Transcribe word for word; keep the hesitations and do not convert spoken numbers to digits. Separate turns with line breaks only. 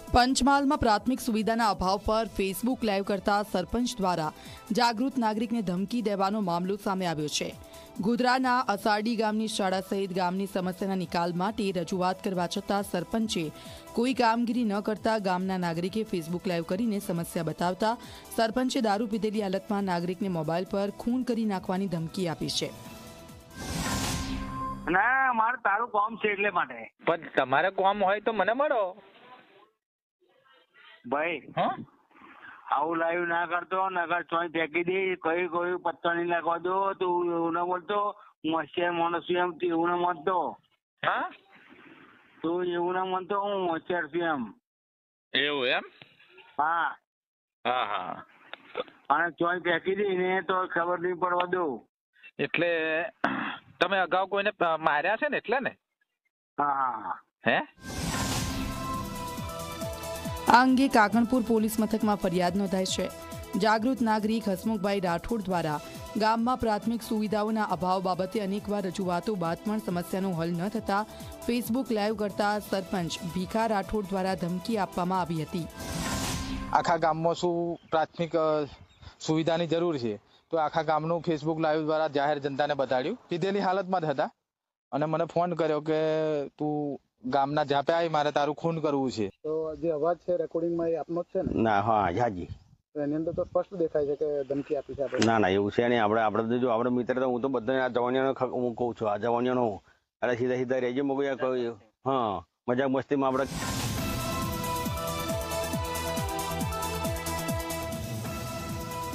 પંચમહાલમાં પ્રાથમિક સુવિધાના અભાવ પર ફેસબુક લાઈવ કરતા સરપંચ દ્વારા જાગૃત નાગરિકને ધમકી દેવાનો મામલો સામે આવ્યો છે। ગોધરાના અસાડી ગામની શાળા સહિત ગામની સમસ્યાના નિકાલ માટે રજૂઆત કરવા છતાં સરપંચે કોઈ કામગીરી ન કરતા ગામના નાગરિકે ફેસબુક લાઈવ કરીને સમસ્યા બતાવતા સરપંચે દારૂ પીધેલી હાલતમાં નાગરિકને મોબાઈલ પર ખૂન કરી નાખવાની ધમકી આપી છે।
ના મારે તારું કામ છે એટલે માટે
પણ તમારે કામ હોય તો મને મળો
ભાઈ।
હા
આવું લાઈવ ના કરતો નગર ચોઈ ફેંકી દે કઈ કોઈ પત્તો નહીં લાગવા દો તું એવું ના બોલતો હું હોશિયાર માણસ છું એમ તું એવું ના માનતો।
હા
તું એવું ના માનતો હું હોશિયાર છું એમ
એવું એમ
હા
હા હા
અને ચોઈ ફેંકી દે ને તો ખબર નહીં પડવા દો।
એટલે તમે અગાઉ કોઈને માર્યા છે ને એટલે ને
હા હા
હે
આ અંગે કાકણપુર પોલીસ મથકમાં ફરિયાદ નોંધાઈ છે। જાગૃત નાગરિક હસમુખભાઈ રાઠોડ દ્વારા ગામમાં પ્રાથમિક સુવિધાઓના અભાવ બાબતે અનેકવાર રજૂઆતો બાદ પણ સમસ્યાનો હલ ન થતા ફેસબુક લાઈવ કરતા સરપંચ ભીખા રાઠોડ દ્વારા ધમકી આપવામાં આવી હતી।
આખા ગામમાં શું પ્રાથમિક સુવિધાની જરૂર છે તો આખા ગામનું ફેસબુક લાઈવ દ્વારા જાહેર જનતાને બતાડ્યું। પીધેલી હાલતમાં જ હતા અને મને ફોન કર્યો કે તું ગામના જાપે આવી મારે તારું ખૂન કરવું છે।
તો જે અવાજ છે રેકોર્ડિંગમાં એ આપનો જ છે ને?
ના હા હાજી
એની અંદર તો સ્પષ્ટ દેખાય છે કે ધમકી આપી છે આપણે।
ના ના એવું છે નહીં આપણે આપણે જો આપણે મિત્ર તો હું તો બધા આ જવાનીઓનો હું કહું છું આ જવાનીઓનો અરે સીધા સીધા રહેજો મગુયા કહ્યું હા મજાક મસ્તીમાં આપણે